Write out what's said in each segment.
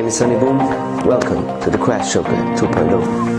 name is Sonny Boom. Welcome to the Crash Joker 2.0.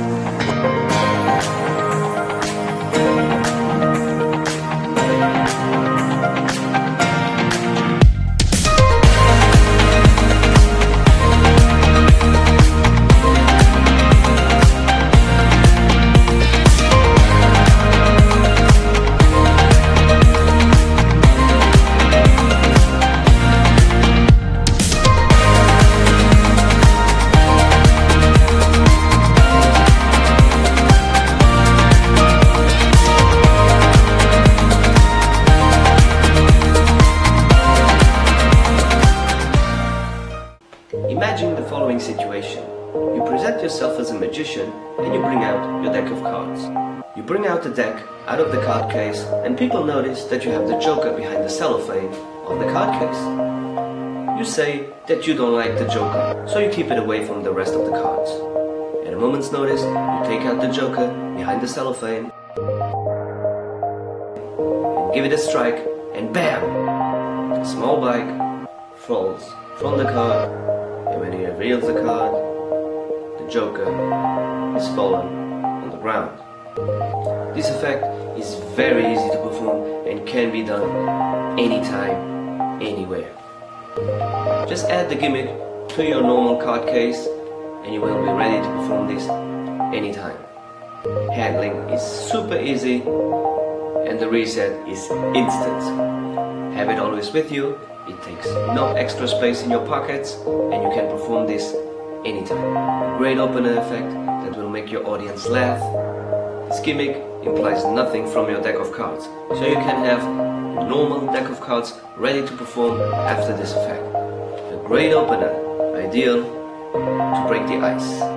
Imagine the following situation. You present yourself as a magician and you bring out your deck of cards. You bring out the deck out of the card case and people notice that you have the Joker behind the cellophane of the card case. You say that you don't like the Joker, so you keep it away from the rest of the cards. At a moment's notice, you take out the Joker behind the cellophane and give it a strike, and BAM! A small bike falls from the card, and when he reveals the card, the Joker is fallen on the ground. This effect is very easy to perform and can be done anytime, anywhere. Just add the gimmick to your normal card case and you will be ready to perform this anytime. Handling is super easy and the reset is instant. Have it always with you. It takes no extra space in your pockets and you can perform this anytime. A great opener effect that will make your audience laugh. This gimmick implies nothing from your deck of cards, so you can have a normal deck of cards ready to perform after this effect. A great opener, ideal to break the ice.